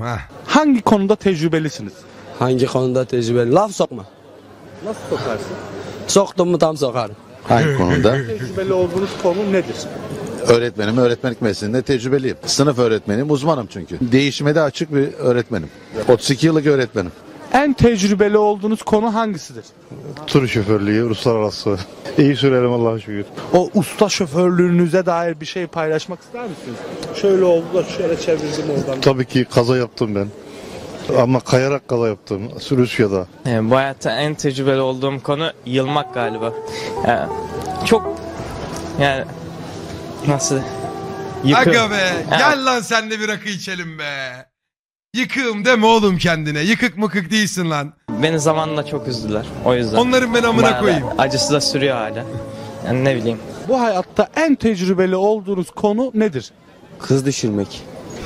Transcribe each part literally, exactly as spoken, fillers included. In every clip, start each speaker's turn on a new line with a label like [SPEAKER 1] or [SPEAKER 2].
[SPEAKER 1] ha.
[SPEAKER 2] Hangi konuda tecrübelisiniz?
[SPEAKER 3] Hangi konuda tecrübeli? Laf sokma.
[SPEAKER 2] Nasıl sokarsın?
[SPEAKER 3] Soktum mu tam sokarım.
[SPEAKER 4] Hangi konuda?
[SPEAKER 2] Tecrübeli olduğunuz konu nedir?
[SPEAKER 4] Öğretmenim, öğretmenlik mesleğinde tecrübeliyim. Sınıf öğretmeniyim, uzmanım çünkü. Değişime de açık bir öğretmenim. otuz iki yıllık öğretmenim.
[SPEAKER 2] En tecrübeli olduğunuz konu hangisidir?
[SPEAKER 5] Tur şoförlüğü, uluslararası. İyi sürerim Allah'a şükür.
[SPEAKER 2] O usta şoförlüğünüze dair bir şey paylaşmak ister misiniz? Şöyle oldu da şöyle çevirdim oradan.
[SPEAKER 5] Tabii ki kaza yaptım ben. Ama kayarak kaza yaptım. Rusya'da.
[SPEAKER 6] Yani bu hayatta en tecrübeli olduğum konu yılmak galiba. Yani çok yani nasıl yıkım.
[SPEAKER 1] Aga be gel lan sen de bir rakı içelim be. Yıkığım deme oğlum kendine. Yıkık mıkık değilsin lan.
[SPEAKER 6] Beni zamanla çok üzdüler. O yüzden.
[SPEAKER 1] Onların ben amına
[SPEAKER 6] Bayağı da
[SPEAKER 1] koyayım.
[SPEAKER 6] acısı da sürüyor hala. Yani ne bileyim.
[SPEAKER 2] Bu hayatta en tecrübeli olduğunuz konu nedir?
[SPEAKER 3] Kız düşürmek.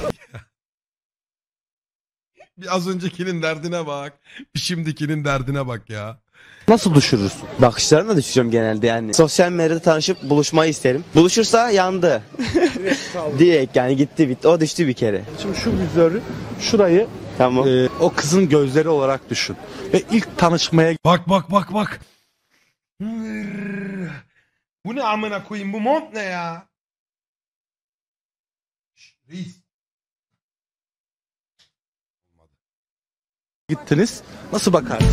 [SPEAKER 1] Bir az öncekinin derdine bak. Bir şimdikinin derdine bak ya.
[SPEAKER 2] Nasıl düşürürsün?
[SPEAKER 3] Bakışlarına düşeceğim genelde yani. Sosyal medyada tanışıp buluşmayı isterim. Buluşursa yandı. Direkt yani gitti bitti. O düştü bir kere.
[SPEAKER 2] Şimdi şu vizörü, şurayı
[SPEAKER 3] Tamam.
[SPEAKER 2] e, o kızın gözleri olarak düşün. Ve ilk tanışmaya
[SPEAKER 1] Bak bak bak bak. Bu ne amına koyayım, bu mont ne ya? Şş, reis.
[SPEAKER 2] gittiniz. Nasıl bakarsınız?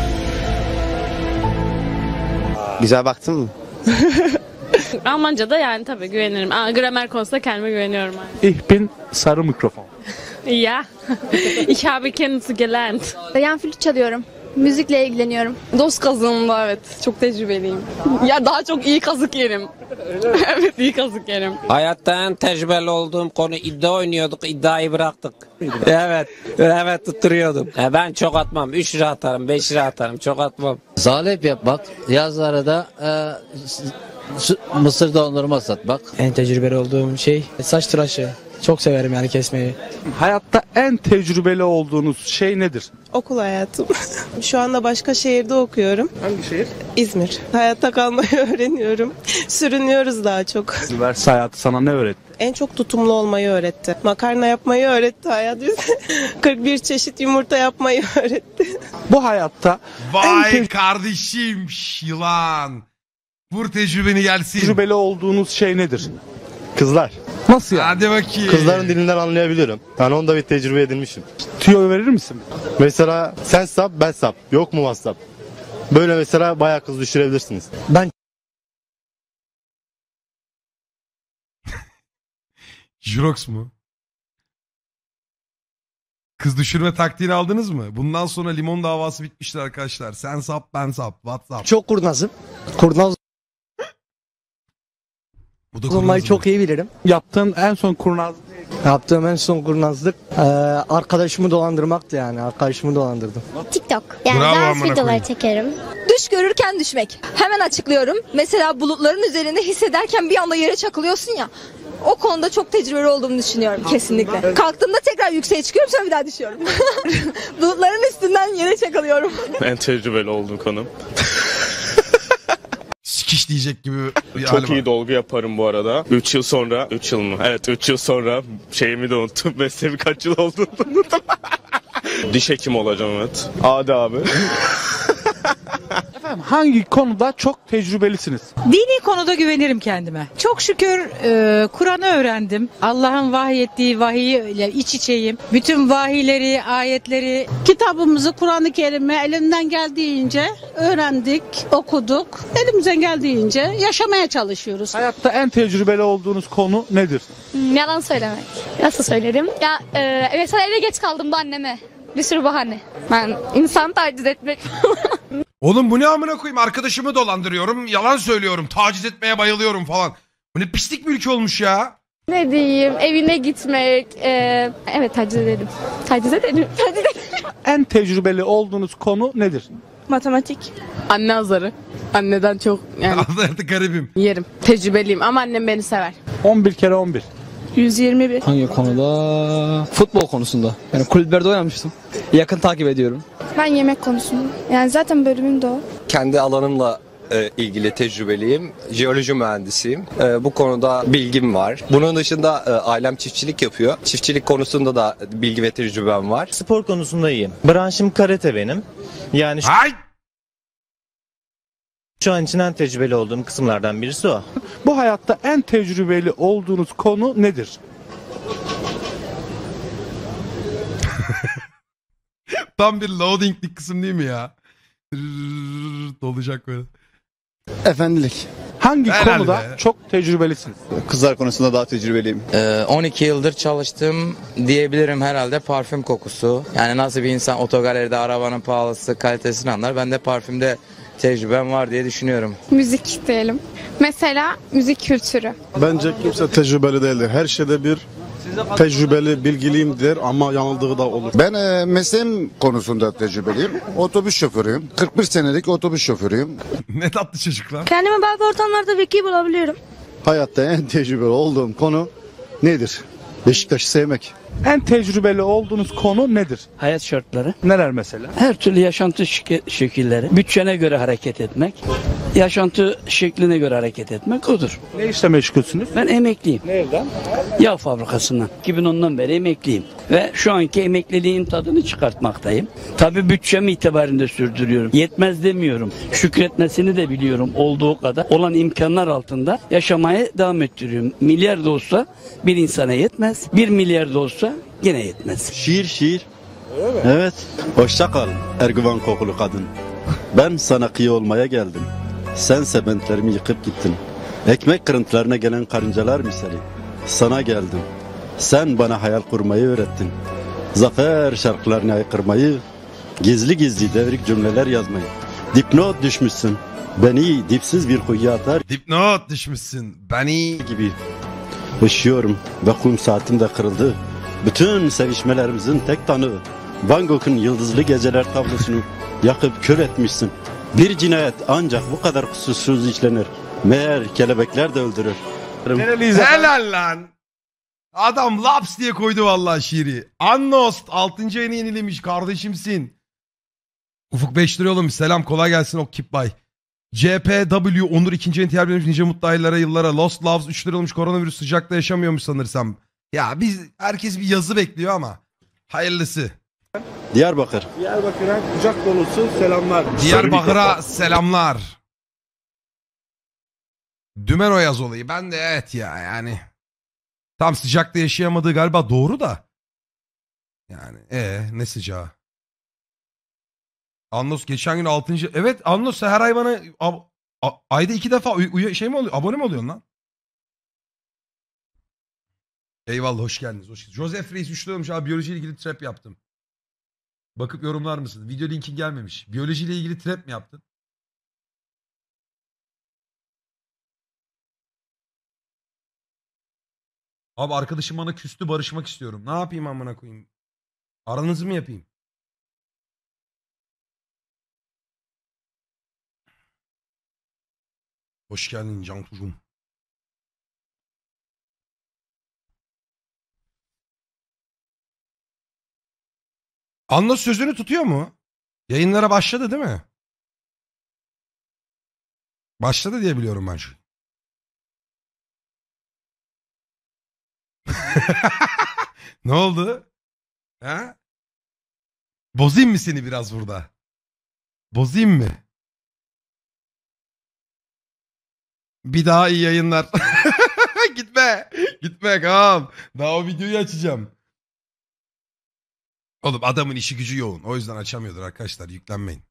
[SPEAKER 3] Güzel baktın mı?
[SPEAKER 7] Almanca'da yani tabii güvenirim. Aa, gramer konusunda kendime güveniyorum. Yani.
[SPEAKER 2] Ich bin sarı mikrofon.
[SPEAKER 7] Ja, ich habe Kenntnisse gelernt.
[SPEAKER 8] Yan flüt çalıyorum. Müzikle ilgileniyorum.
[SPEAKER 7] Dost kazığımda evet, çok tecrübeliyim. Ya daha çok iyi kazık yerim. Evet, iyi kazık yerim.
[SPEAKER 9] Hayatta en tecrübeli olduğum konu iddia oynuyorduk, iddiayı bıraktık. Evet, evet tutturuyordum. E ben çok atmam, üç lira atarım, beş lira atarım, çok atmam.
[SPEAKER 10] Zalep yapmak, yazları da e, mısır dondurma satmak.
[SPEAKER 11] En tecrübeli olduğum şey saç tıraşı. Çok severim yani kesmeyi.
[SPEAKER 2] Hayatta en tecrübeli olduğunuz şey nedir?
[SPEAKER 12] Okul hayatım. Şu anda başka şehirde okuyorum.
[SPEAKER 2] Hangi şehir?
[SPEAKER 12] İzmir. Hayatta kalmayı öğreniyorum. Sürünüyoruz daha çok.
[SPEAKER 2] Üniversite hayatı sana ne öğretti?
[SPEAKER 12] En çok tutumlu olmayı öğretti. Makarna yapmayı öğretti hayat bize. kırk bir çeşit yumurta yapmayı öğretti.
[SPEAKER 2] Bu hayatta
[SPEAKER 1] Vay
[SPEAKER 2] en
[SPEAKER 1] kardeşim şş, yılan. Vur tecrübeni gelsin.
[SPEAKER 2] tecrübeli olduğunuz şey nedir?
[SPEAKER 5] Kızlar.
[SPEAKER 2] Nasıl yani?
[SPEAKER 1] Hadi bakayım.
[SPEAKER 5] Kızların dilinden anlayabilirim. Yani onda bir tecrübe edinmişim.
[SPEAKER 2] Tüyo verir misin?
[SPEAKER 5] Mesela sen sap ben sap. Yok mu WhatsApp? Böyle mesela bayağı kız düşürebilirsiniz.
[SPEAKER 11] Ben
[SPEAKER 1] Jirox mu? Kız düşürme taktiğini aldınız mı? Bundan sonra limon davası bitmiştir arkadaşlar. Sen sap ben sap. WhatsApp.
[SPEAKER 11] çok kurnazım. Kurnaz
[SPEAKER 1] Bu da
[SPEAKER 11] olmayı
[SPEAKER 1] kurnazlık.
[SPEAKER 11] çok iyi bilirim.
[SPEAKER 2] Yaptığın en son kurnaz
[SPEAKER 11] Yaptığım en son kurnazlık e, arkadaşımı dolandırmaktı yani. Arkadaşımı dolandırdım.
[SPEAKER 8] TikTok. Yani
[SPEAKER 1] Bravo
[SPEAKER 8] dans
[SPEAKER 1] amına
[SPEAKER 8] videoları
[SPEAKER 1] koyayım.
[SPEAKER 8] çekerim.
[SPEAKER 13] Düş görürken düşmek. Hemen açıklıyorum. Mesela bulutların üzerinde hissederken bir anda yere çakılıyorsun ya. O konuda çok tecrübeli olduğumu düşünüyorum kesinlikle. Kalktığımda tekrar yükseğe çıkıyorum, sonra bir daha düşüyorum. Bulutların üstünden yere çakılıyorum.
[SPEAKER 14] En tecrübeli olduğum konum.
[SPEAKER 1] Sikiş diyecek gibi bir
[SPEAKER 14] Çok
[SPEAKER 1] hali
[SPEAKER 14] iyi
[SPEAKER 1] var.
[SPEAKER 14] dolgu yaparım bu arada. üç yıl sonra, üç yıl mı? Evet üç yıl sonra şeyimi de unuttum. Mesleğimi kaç yıl olduğunu unuttum. Diş hekimi olacağım evet. Hadi abi.
[SPEAKER 2] Efendim hangi konuda çok tecrübelisiniz?
[SPEAKER 15] Dini konuda güvenirim kendime. Çok şükür e, Kur'an'ı öğrendim. Allah'ın vahyettiği vahiy ile iç içeyim. Bütün vahiyleri, ayetleri, kitabımızı Kur'an-ı Kerim'i elimden geldiğince öğrendik, okuduk. Elimizden geldiğince yaşamaya çalışıyoruz.
[SPEAKER 2] Hayatta en tecrübeli olduğunuz konu nedir?
[SPEAKER 8] Yalan söylemek. Nasıl söylerim? Ya e, mesela eve geç kaldım da anneme. Bir sürü bahane. Ben insan taciz etmek.
[SPEAKER 1] Oğlum bu ne amına koyayım? Arkadaşımı dolandırıyorum, yalan söylüyorum, taciz etmeye bayılıyorum falan. Bu ne pislik bir ülke olmuş ya.
[SPEAKER 8] Ne diyeyim? Evine gitmek. E, evet taciz edelim. Taciz edelim. Taciz edelim.
[SPEAKER 2] En tecrübeli olduğunuz konu nedir?
[SPEAKER 12] Matematik.
[SPEAKER 7] Anne azarı. Anneden çok yani
[SPEAKER 1] Artık garibim.
[SPEAKER 7] yerim. Tecrübeliyim ama annem beni sever.
[SPEAKER 2] on bir kere on bir.
[SPEAKER 12] yüz yirmi bir.
[SPEAKER 11] Hangi konuda? Futbol konusunda. Yani kulüplerde oynamıştım. Yakın takip ediyorum.
[SPEAKER 8] Ben yemek konusunda. Yani zaten bölümüm de o.
[SPEAKER 3] Kendi alanımla
[SPEAKER 16] e, ilgili tecrübeliyim. Jeoloji mühendisiyim. E, bu konuda bilgim var. Bunun dışında e, ailem çiftçilik yapıyor. Çiftçilik konusunda da bilgi ve tecrübem var.
[SPEAKER 17] Spor konusunda iyiyim. Branşım karate benim. Yani şu, şu an için en tecrübeli olduğum kısımlardan birisi o.
[SPEAKER 2] Bu hayatta en tecrübeli olduğunuz konu nedir?
[SPEAKER 1] Tam bir loadinglik kısım değil mi ya? Rrrr, dolacak böyle.
[SPEAKER 2] Efendilik. Hangi
[SPEAKER 1] Herhalde.
[SPEAKER 2] konuda çok tecrübelisiniz?
[SPEAKER 18] Kızlar konusunda daha tecrübeliyim.
[SPEAKER 19] Ee, on iki yıldır çalıştım diyebilirim herhalde, parfüm kokusu. Yani nasıl bir insan otogaleride arabanın pahalısı kalitesini anlar. Ben de parfümde tecrübem var diye düşünüyorum.
[SPEAKER 8] Müzik diyelim. Mesela müzik kültürü.
[SPEAKER 18] Bence kimse tecrübeli değildir. Her şeyde bir tecrübeli, bilgiliyim der ama yanıldığı da olur.
[SPEAKER 20] Ben e, mesleğim konusunda tecrübeliyim. Otobüs şoförüyüm. kırk bir senelik otobüs şoförüyüm.
[SPEAKER 1] Ne tatlı çocuklar.
[SPEAKER 13] Kendimi belki ortamlarda veki bulabiliyorum.
[SPEAKER 18] Hayatta en tecrübeli olduğum konu nedir? Beşiktaş'ı sevmek.
[SPEAKER 2] En tecrübeli olduğunuz konu nedir?
[SPEAKER 21] Hayat şartları.
[SPEAKER 2] Neler mesela?
[SPEAKER 21] Her türlü yaşantı şek- şekilleri. Bütçene göre hareket etmek. Yaşantı şekline göre hareket etmek odur.
[SPEAKER 2] Ne işle meşgulsünüz?
[SPEAKER 21] Ben emekliyim.
[SPEAKER 2] Nereden?
[SPEAKER 21] Yağ fabrikasından. iki bin ondan beri emekliyim. Ve şu anki emekliliğin tadını çıkartmaktayım. Tabii bütçem itibarında sürdürüyorum. Yetmez demiyorum. Şükretmesini de biliyorum olduğu kadar. Olan imkanlar altında yaşamaya devam ettiriyorum. Milyar da olsa bir insana yetmez. Bir milyar da olsa yine yetmez.
[SPEAKER 5] Şiir şiir. Evet. Hoşça kal Erguvan kokulu kadın. Ben sana kıyı olmaya geldim. Sen sementlerimi yıkıp gittin. Ekmek kırıntılarına gelen karıncalar misali. Sana geldim. Sen bana hayal kurmayı öğrettin. Zafer şarkılarını haykırmayı, gizli gizli devrik cümleler yazmayı. Dipnot düşmüşsün. Beni dipsiz bir kuyuya atar.
[SPEAKER 1] Dipnot düşmüşsün. Beni
[SPEAKER 5] gibi. Üşüyorum ve kum saatim de kırıldı. Bütün sevişmelerimizin tek tanığı. Van Gogh'un Yıldızlı Geceler tablosunu yakıp kör etmişsin. Bir cinayet ancak bu kadar kusursuz işlenir. Meğer kelebekler de öldürür.
[SPEAKER 1] Helal lan. Adam laps diye koydu vallahi şiiri. Annost altıncı ayını yenilemiş, kardeşimsin. Ufuk beş lira yollamış. Selam, kolay gelsin o Kipbay. C P W Onur ikinci ayını terbiye nice mutlu aylara yıllara. Lost Loves üç lira olmuş, koronavirüs sıcakta yaşamıyormuş sanırsam. Ya biz herkes bir yazı bekliyor ama hayırlısı.
[SPEAKER 5] Diyarbakır.
[SPEAKER 2] Diyarbakır'a kucak dolusu selamlar.
[SPEAKER 1] Diyarbakır'a selamlar. Dümen o yaz olayı. Ben de evet ya yani. Tam sıcakta yaşayamadığı galiba doğru da. Yani ee ne sıcağı. Annos geçen gün altıncı. Evet Annos her ay bana ab- a- ayda iki defa uy- uy- şey mi oluyor? Abone mi oluyorsun lan? Eyvallah, hoş geldiniz. Hoş geldiniz. Joseph Reis üç lira abi, biyolojiyle ilgili trap yaptım. Bakıp yorumlar mısın? Video linkin gelmemiş. Biyolojiyle ilgili trap mi yaptın? Abi arkadaşım bana küstü, barışmak istiyorum. Ne yapayım amına koyayım? Aranızı mı yapayım? Hoş geldin Cankucuğum. Anla sözünü tutuyor mu? Yayınlara başladı değil mi? Başladı diye biliyorum ben şu. Ne oldu? Ha? Bozayım mı seni biraz burada? Bozayım mı? Bir daha iyi yayınlar. Gitme. Gitme kam. Daha o videoyu açacağım. Oğlum adamın işi gücü yoğun. O yüzden açamıyordur arkadaşlar. Yüklenmeyin.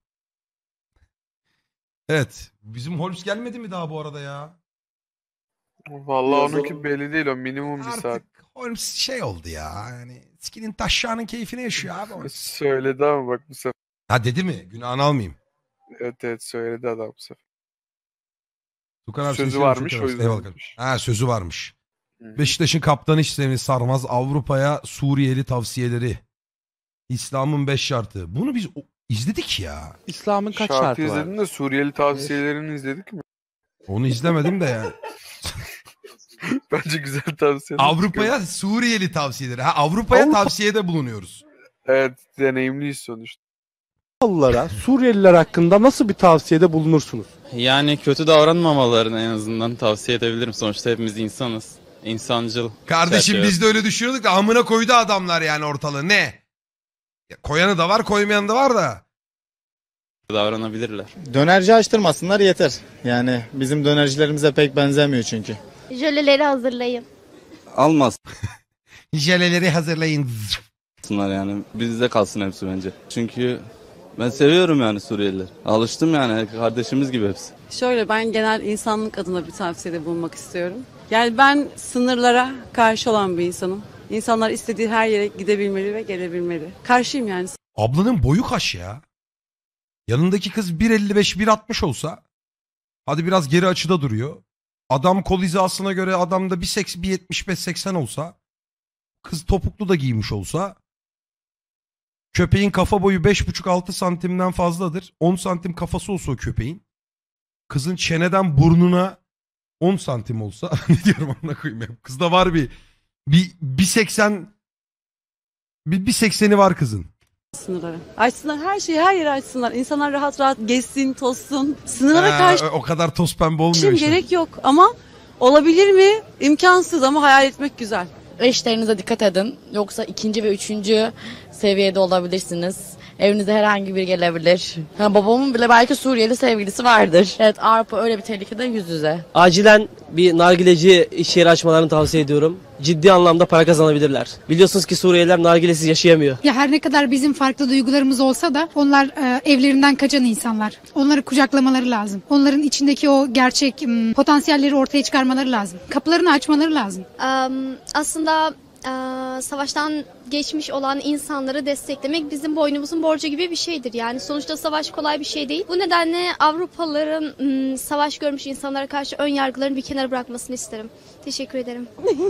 [SPEAKER 1] Evet. Bizim Holmes gelmedi mi daha bu arada ya?
[SPEAKER 22] Vallahi onunki belli değil, o minimum bir saat.
[SPEAKER 1] Holmes şey oldu ya. Yani skinin taşşağının keyfini yaşıyor abi. Holmes.
[SPEAKER 22] Söyledi ama bak bu sefer.
[SPEAKER 1] Ha dedi mi? Günahını almayayım.
[SPEAKER 22] Evet evet söyledi adam bu sefer.
[SPEAKER 1] Tukan abi
[SPEAKER 22] Sözü
[SPEAKER 1] seni
[SPEAKER 22] varmış,
[SPEAKER 1] seviyorum,
[SPEAKER 22] o yüzden
[SPEAKER 1] eyvallah.
[SPEAKER 22] demiş.
[SPEAKER 1] Ha sözü varmış. Beşiktaş'ın kaptanı işlemi sarmaz. Avrupa'ya Suriyeli tavsiyeleri. İslam'ın beş şartı. Bunu biz o- izledik ya.
[SPEAKER 2] İslam'ın kaç
[SPEAKER 22] Şarkı
[SPEAKER 2] şartı var?
[SPEAKER 22] izledin de Suriyeli tavsiyelerini izledik mi?
[SPEAKER 1] Onu izlemedim de ya.
[SPEAKER 22] Bence güzel tavsiye.
[SPEAKER 1] Avrupa'ya Suriyeli tavsiyeleri. Ha Avrupa'ya
[SPEAKER 22] Avrupa-
[SPEAKER 1] tavsiyede bulunuyoruz.
[SPEAKER 22] Evet, deneyimliyiz sonuçta.
[SPEAKER 2] Avrupalılara Suriyeliler hakkında nasıl bir tavsiyede bulunursunuz?
[SPEAKER 4] Yani kötü davranmamalarını en azından tavsiye edebilirim. Sonuçta hepimiz insanız. İnsancıl.
[SPEAKER 1] Kardeşim
[SPEAKER 4] çerçeve-
[SPEAKER 1] biz de öyle düşünüyorduk da amına koydu adamlar yani ortalığı. Ne? Ya, koyanı da var koymayanı da var da.
[SPEAKER 4] davranabilirler.
[SPEAKER 6] Dönerci açtırmasınlar yeter. Yani bizim dönercilerimize pek benzemiyor çünkü.
[SPEAKER 8] Jöleleri hazırlayın.
[SPEAKER 5] Almaz.
[SPEAKER 1] Jeleleri hazırlayın.
[SPEAKER 5] Yani bizde kalsın hepsi bence. Çünkü ben seviyorum yani Suriyeliler. Alıştım yani kardeşimiz gibi hepsi.
[SPEAKER 23] Şöyle ben genel insanlık adına bir tavsiyede bulunmak istiyorum. Yani ben sınırlara karşı olan bir insanım. İnsanlar istediği her yere gidebilmeli ve gelebilmeli. Karşıyım yani.
[SPEAKER 1] Ablanın boyu kaç ya? Yanındaki kız bir elli beş bir altmış olsa hadi biraz geri açıda duruyor. Adam kol hizasına göre adamda bir yetmiş beş seksen olsa kız topuklu da giymiş olsa köpeğin kafa boyu beş buçuk altı santimden fazladır. on santim kafası olsa o köpeğin. Kızın çeneden burnuna on santim olsa ne diyorum amına koyayım. Kızda var bir bir bir seksen bir, bir sekseni var kızın.
[SPEAKER 23] Sınırları. Açsınlar her şeyi her yere açsınlar. İnsanlar rahat rahat gezsin, tozsun. Sınırlara
[SPEAKER 1] Ha,
[SPEAKER 23] karşı
[SPEAKER 1] o kadar toz pembe olmuyor
[SPEAKER 23] Şimdi
[SPEAKER 1] işte.
[SPEAKER 23] gerek yok ama olabilir mi? İmkansız ama hayal etmek güzel.
[SPEAKER 24] Eşlerinize dikkat edin. Yoksa ikinci ve üçüncü seviyede olabilirsiniz. Evinize herhangi biri gelebilir. Ha, babamın bile belki Suriyeli sevgilisi vardır. Evet, Avrupa öyle bir tehlikede yüz yüze.
[SPEAKER 25] Acilen bir nargileci iş yeri açmalarını tavsiye ediyorum. Ciddi anlamda para kazanabilirler. Biliyorsunuz ki Suriyeliler nargilesiz yaşayamıyor.
[SPEAKER 26] Ya her ne kadar bizim farklı duygularımız olsa da onlar e, evlerinden kaçan insanlar. Onları kucaklamaları lazım. Onların içindeki o gerçek m, potansiyelleri ortaya çıkarmaları lazım. Kapılarını açmaları lazım.
[SPEAKER 8] Am, aslında e, savaştan geçmiş olan insanları desteklemek bizim boynumuzun borcu gibi bir şeydir. Yani sonuçta savaş kolay bir şey değil. Bu nedenle Avrupalıların m, savaş görmüş insanlara karşı ön yargılarını bir kenara bırakmasını isterim. Teşekkür ederim.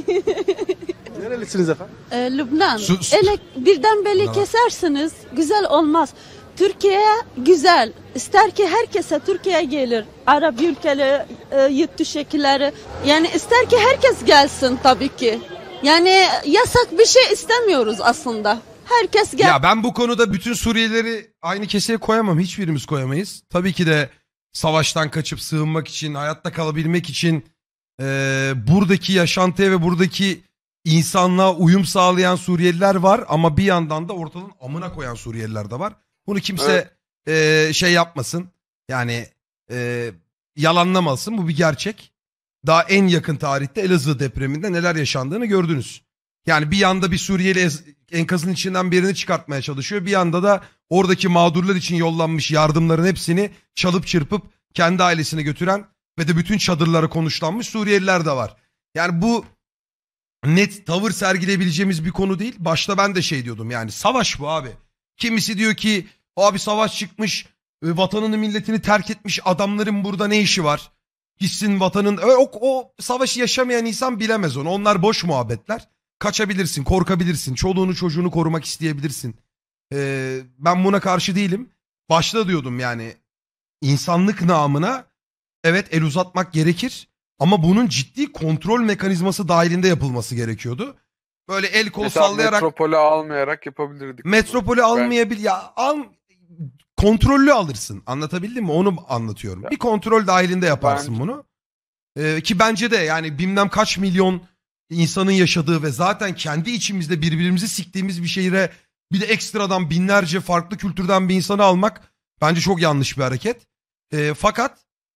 [SPEAKER 2] Nerelisiniz efendim?
[SPEAKER 27] Ee, Lübnan.
[SPEAKER 2] Su- su-
[SPEAKER 27] Ele, birden böyle
[SPEAKER 2] Lübnan.
[SPEAKER 27] kesersiniz güzel olmaz. Türkiye güzel. İster ki herkese Türkiye gelir. Arap ülkeleri, e, yurt dışındakileri. Yani ister ki herkes gelsin tabii ki. Yani yasak bir şey istemiyoruz aslında. Herkes gel.
[SPEAKER 1] Ya ben bu konuda bütün Suriyelileri aynı keseye koyamam. Hiçbirimiz koyamayız. Tabii ki de savaştan kaçıp sığınmak için, hayatta kalabilmek için e, buradaki yaşantıya ve buradaki insanlığa uyum sağlayan Suriyeliler var. Ama bir yandan da ortalığın amına koyan Suriyeliler de var. Bunu kimse e, şey yapmasın. Yani e, yalanlamasın. Bu bir gerçek. Daha en yakın tarihte Elazığ depreminde neler yaşandığını gördünüz. Yani bir yanda bir Suriyeli ez- enkazın içinden birini çıkartmaya çalışıyor. Bir yanda da oradaki mağdurlar için yollanmış yardımların hepsini çalıp çırpıp kendi ailesine götüren ve de bütün çadırlara konuşlanmış Suriyeliler de var. Yani bu net tavır sergileyebileceğimiz bir konu değil. Başta ben de şey diyordum, yani savaş bu abi. Kimisi diyor ki abi savaş çıkmış, e, vatanını milletini terk etmiş adamların burada ne işi var? Gitsin vatanın... O, o savaşı yaşamayan insan bilemez onu. Onlar boş muhabbetler. Kaçabilirsin, korkabilirsin. Çoluğunu çocuğunu korumak isteyebilirsin. Ee, ben buna karşı değilim. Başta diyordum yani insanlık namına evet el uzatmak gerekir. Ama bunun ciddi kontrol mekanizması dahilinde yapılması gerekiyordu. Böyle el kol
[SPEAKER 22] Mesela
[SPEAKER 1] sallayarak...
[SPEAKER 22] metropole almayarak yapabilirdik.
[SPEAKER 1] Metropolü almayabil... Ya al... Kontrollü alırsın. Anlatabildim mi? Onu anlatıyorum. Bir kontrol dahilinde yaparsın
[SPEAKER 22] Bence-
[SPEAKER 1] bunu. Ee, ki bence de yani bilmem kaç milyon insanın yaşadığı ve zaten kendi içimizde birbirimizi siktiğimiz bir şehire bir de ekstradan binlerce farklı kültürden bir insanı almak bence çok yanlış bir hareket. Ee, fakat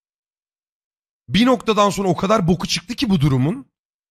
[SPEAKER 1] bir noktadan sonra o kadar boku çıktı ki bu durumun.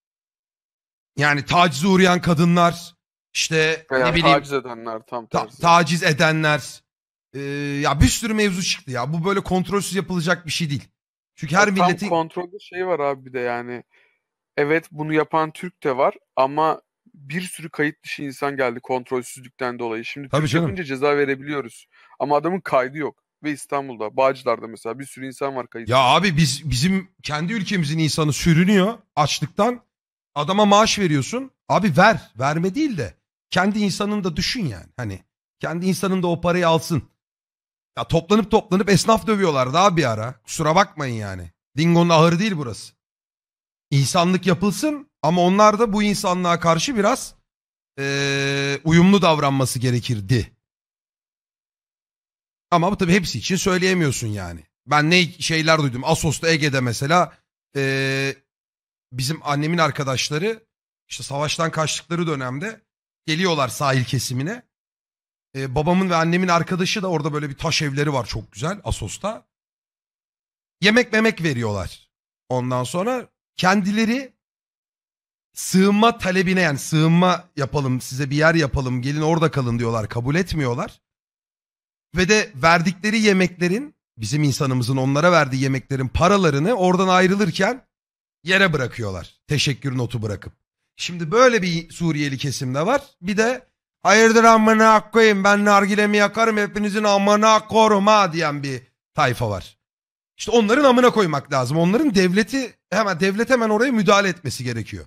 [SPEAKER 1] Yani tacize uğrayan kadınlar, işte
[SPEAKER 22] Veya
[SPEAKER 1] ne bileyim
[SPEAKER 22] taciz edenler tam
[SPEAKER 1] ta-
[SPEAKER 22] tersi.
[SPEAKER 1] taciz edenler, ee, ya bir sürü mevzu çıktı ya. Bu böyle kontrolsüz yapılacak bir şey değil. Çünkü her
[SPEAKER 22] Ya
[SPEAKER 1] milletin...
[SPEAKER 22] Tam kontrolde şey var abi bir de yani. Evet bunu yapan Türk de var ama bir sürü kayıt dışı insan geldi kontrolsüzlükten dolayı. Şimdi
[SPEAKER 1] Tabii
[SPEAKER 22] Türk
[SPEAKER 1] canım.
[SPEAKER 22] yapınca ceza verebiliyoruz. Ama adamın kaydı yok. Ve İstanbul'da, Bağcılar'da mesela bir sürü insan var kayıt.
[SPEAKER 1] Ya abi biz bizim kendi ülkemizin insanı sürünüyor açlıktan. Adama maaş veriyorsun. Abi ver. Verme değil de kendi insanını da düşün yani. Hani kendi insanın da o parayı alsın. Ya toplanıp toplanıp esnaf dövüyorlar daha bir ara. Kusura bakmayın yani. Dingo'nun ahırı değil burası. İnsanlık yapılsın ama onlar da bu insanlığa karşı biraz eee, uyumlu davranması gerekirdi. Ama bu tabii hepsi için söyleyemiyorsun yani. Ben ne şeyler duydum. Assos'ta, Ege'de mesela ee, bizim annemin arkadaşları işte savaştan kaçtıkları dönemde geliyorlar sahil kesimine. Ee, babamın ve annemin arkadaşı da orada böyle bir taş evleri var çok güzel Assos'ta. Yemek memek veriyorlar. Ondan sonra kendileri sığınma talebine, yani sığınma yapalım, size bir yer yapalım, gelin orada kalın diyorlar. Kabul etmiyorlar. Ve de verdikleri yemeklerin, bizim insanımızın onlara verdiği yemeklerin paralarını oradan ayrılırken yere bırakıyorlar. Teşekkür notu bırakıp. Şimdi böyle bir Suriyeli kesimde var. Bir de hayırdır amına koyayım, ben nargilemi yakarım, hepinizin amına korum ha diyen bir tayfa var. İşte onların amına koymak lazım. Onların devleti hemen devlet hemen oraya müdahale etmesi gerekiyor.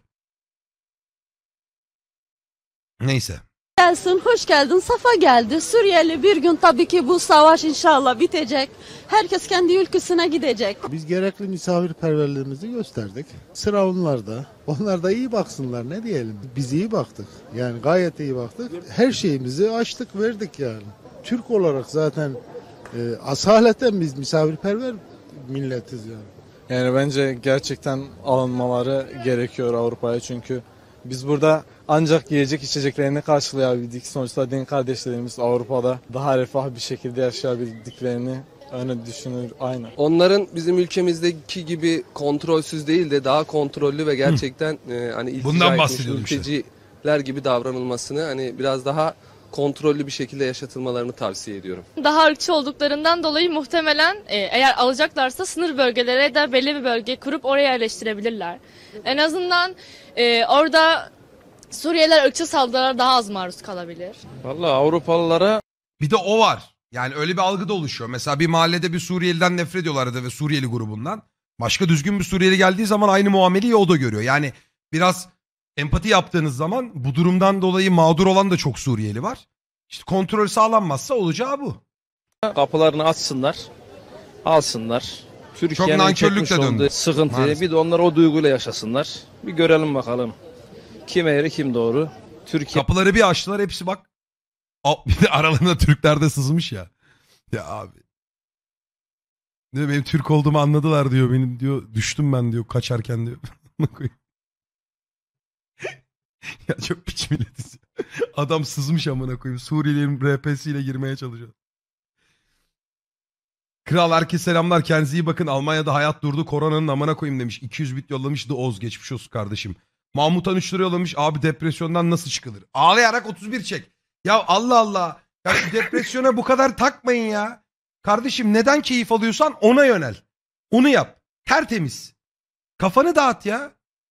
[SPEAKER 1] Neyse.
[SPEAKER 27] Gelsin, hoş geldin, safa geldi. Suriyeli bir gün tabii ki bu savaş inşallah bitecek. Herkes kendi ülkesine gidecek.
[SPEAKER 2] Biz gerekli misafirperverliğimizi gösterdik. Sıra onlarda. Onlar da iyi baksınlar, ne diyelim. Biz iyi baktık. Yani gayet iyi baktık. Her şeyimizi açtık, verdik yani. Türk olarak zaten e, asaleten biz misafirperver milletiz yani.
[SPEAKER 6] Yani bence gerçekten alınmaları gerekiyor Avrupa'ya, çünkü biz burada ancak yiyecek içeceklerini karşılayabildik. Sonuçta din kardeşlerimiz Avrupa'da daha refah bir şekilde yaşayabildiklerini öyle düşünür aynı.
[SPEAKER 7] Onların bizim ülkemizdeki gibi kontrolsüz değil de daha kontrollü ve gerçekten e, hani iltica etmiş mülteciler gibi davranılmasını, hani biraz daha kontrollü bir şekilde yaşatılmalarını tavsiye ediyorum.
[SPEAKER 9] Daha ırkçı olduklarından dolayı muhtemelen e, eğer alacaklarsa sınır bölgelere de belli bir bölge kurup oraya yerleştirebilirler. En azından e, orada Suriyeliler ırkçı saldırılara daha az maruz kalabilir.
[SPEAKER 1] Vallahi Avrupalılara bir de o var. Yani öyle bir algı da oluşuyor. Mesela bir mahallede bir Suriyeliden nefret ediyorlardı ve Suriyeli grubundan. Başka düzgün bir Suriyeli geldiği zaman aynı muameleyi o da görüyor. Yani biraz empati yaptığınız zaman bu durumdan dolayı mağdur olan da çok Suriyeli var. İşte kontrol sağlanmazsa olacağı bu.
[SPEAKER 10] Kapılarını açsınlar, alsınlar.
[SPEAKER 1] Çok
[SPEAKER 10] Türkiye'nin
[SPEAKER 1] nankörlükle
[SPEAKER 10] çekmiş
[SPEAKER 1] döndü.
[SPEAKER 10] olduğu sıkıntıyı
[SPEAKER 1] Maalesef.
[SPEAKER 10] bir de onlar o duyguyla yaşasınlar. Bir görelim bakalım. Kim eğri kim doğru. Türkiye...
[SPEAKER 1] Kapıları bir açtılar, hepsi bak. Bir de aralarında Türkler de sızmış ya. Ya abi. Diyor, benim Türk olduğumu anladılar diyor. Benim diyor düştüm ben diyor kaçarken diyor. Ya çok piç milletiz. Adam sızmış amına koyayım. Suriyelilerin R P'siyle girmeye çalışıyor. Kral herkese selamlar. Kendinize iyi bakın. Almanya'da hayat durdu. Koronanın amına koyayım demiş. iki yüz bit yollamış. The Oz geçmiş olsun kardeşim. Mahmut Han üç lira yollamış. Abi depresyondan nasıl çıkılır? Ağlayarak otuz bir çek. Ya Allah Allah. Ya şu depresyona bu kadar takmayın ya. Kardeşim neden keyif alıyorsan ona yönel. Onu yap. Tertemiz. Kafanı dağıt ya.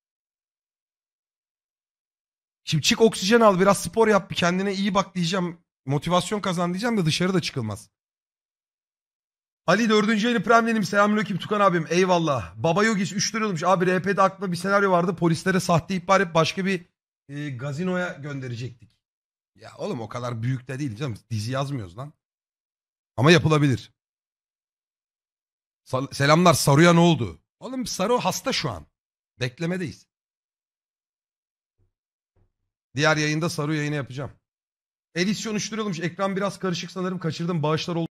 [SPEAKER 1] Şimdi çık oksijen al, biraz spor yap, bir kendine iyi bak diyeceğim. Motivasyon kazan diyeceğim de dışarı da çıkılmaz. Ali dördüncü ayını premierim. Selamünaleyküm Tukan abim. Eyvallah. Baba Yogis üç lira olmuş. Abi R P'de aklımda bir senaryo vardı. Polislere sahte ihbar edip başka bir e, gazinoya gönderecektik. Ya oğlum o kadar büyük de değil canım. Dizi yazmıyoruz lan. Ama yapılabilir. Sal- Selamlar, Saru'ya ne oldu? Oğlum Saru hasta şu an. Beklemedeyiz. Diğer yayında Saru yayını yapacağım. Edisyon üç lira olmuş. Ekran biraz karışık sanırım. Kaçırdım. Bağışlar oldu.